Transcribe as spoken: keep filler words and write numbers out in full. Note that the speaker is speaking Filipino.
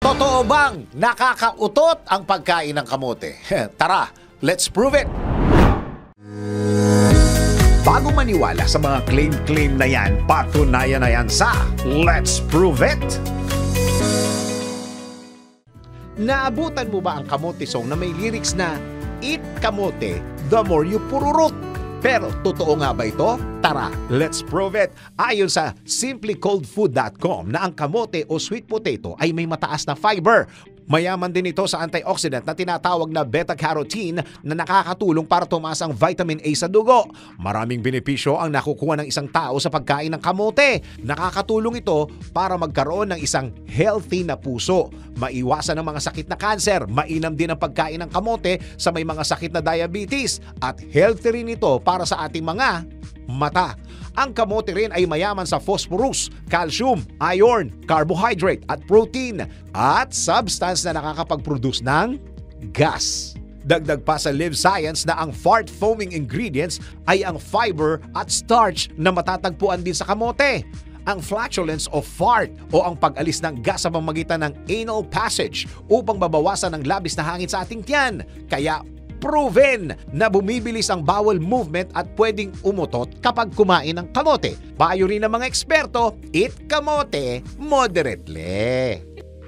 Totoo bang nakakautot ang pagkain ng kamote? Tara, let's prove it! Bago maniwala sa mga claim-claim na yan, patunayan na yan sa Let's Prove It! Naabutan mo ba ang kamote song na may lyrics na "Eat kamote, the more you pururot"? Pero totoo nga ba ito? Tara, let's prove it! Ayon sa simply cold food dot com na ang kamote o sweet potato ay may mataas na fiber. Mayaman din ito sa antioxidant na tinatawag na beta-carotene na nakakatulong para tumaas ang vitamin A sa dugo. Maraming benepisyo ang nakukuha ng isang tao sa pagkain ng kamote. Nakakatulong ito para magkaroon ng isang healthy na puso. Maiwasan ang mga sakit na kanser. Mainam din ang pagkain ng kamote sa may mga sakit na diabetes. At healthy rin ito para sa ating mga mata. Ang kamote rin ay mayaman sa phosphorus, calcium, iron, carbohydrate at protein at substance na nakakapag-produce ng gas. Dagdag pa sa Live Science na ang fart foaming ingredients ay ang fiber at starch na matatagpuan din sa kamote. Ang flatulence of fart o ang pag-alis ng gas sa pamamagitan ng anal passage upang mabawasan ang labis na hangin sa ating tiyan. Kaya proven na bumibilis ang bowel movement at pwedeng umutot kapag kumain ng kamote. Payo rin ng mga eksperto, eat kamote moderately.